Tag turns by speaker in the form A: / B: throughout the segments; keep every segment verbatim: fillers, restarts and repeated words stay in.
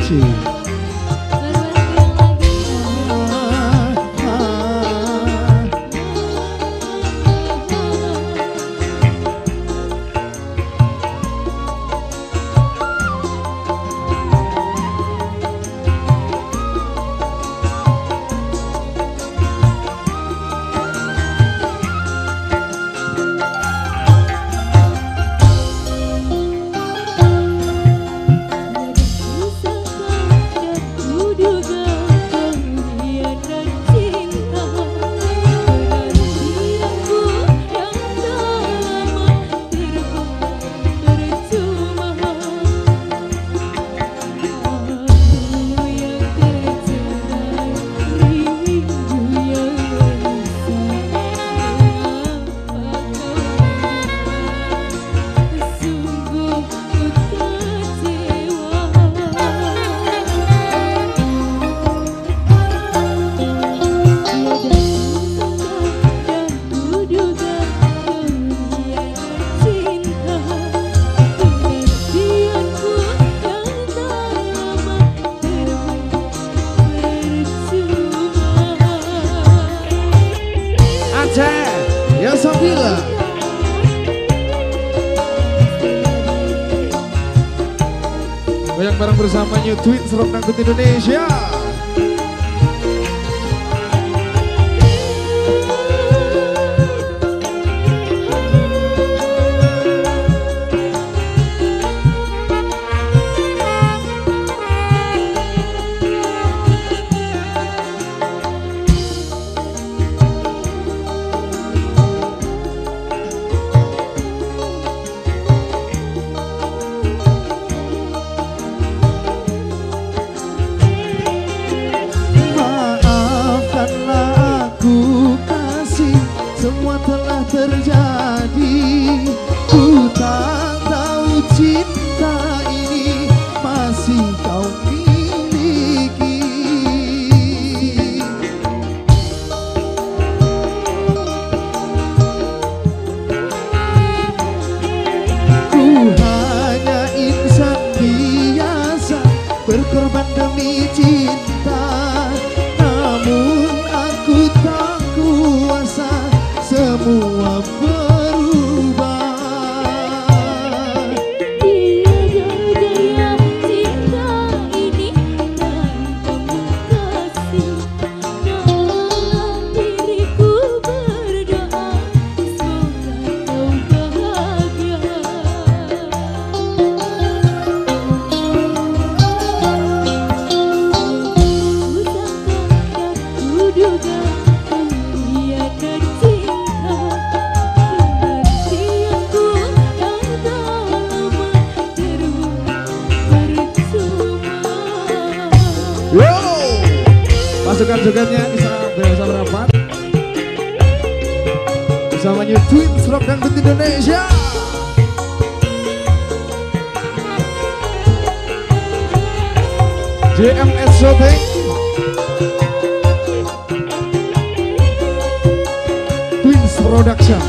A: kasih. Ya Sabila goyang bareng bersama New Twins Rock Dangdut Indonesia. Semua telah terjadi, ku tak tahu cinta ini masih kau miliki. Ku hanya insan biasa berkorban demi cinta, namun aku tak kuasa semua berubah.
B: Tiada daya cinta ini tanpamu kasih. Dalam diriku berdoa semoga kau bahagia. Ku sangka dan ku duga tiada cinta.
A: Pasukan-pasukannya bisa biasa merapat bersama New Twins Rock Dangdut Indonesia. J M S Shooting Twins Production.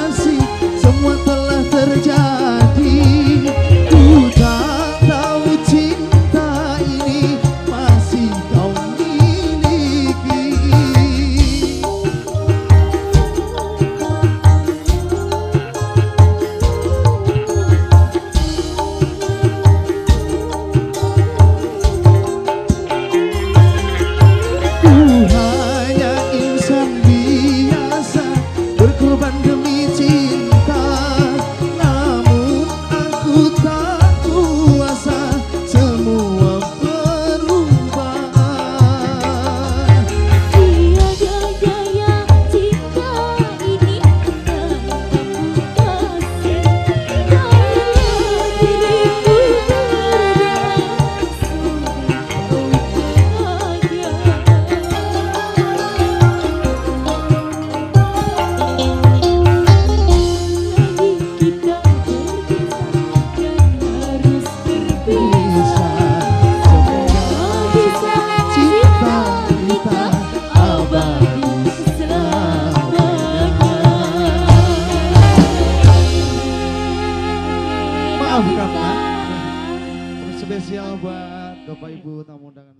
B: Terjadi, ku tak tahu
A: cinta kita abadi
B: selamanya.
A: maafkan Pak. Spesial buat Bapak Ibu tamu undangan.